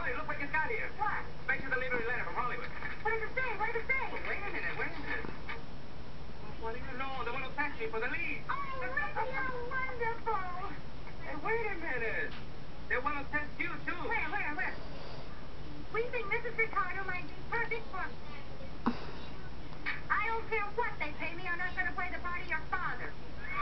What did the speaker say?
Molly, look what you got here. What? Special delivery letter from Hollywood. What does it say? What does it say? Oh, wait a minute. What do you know? They want to tax me for the lead. Oh, Ricky, how wonderful. Hey, wait a minute. They want to test you, too. Where? We think Mrs. Ricardo might be perfect for... I don't care what they pay me, I'm not going to play the part of your father.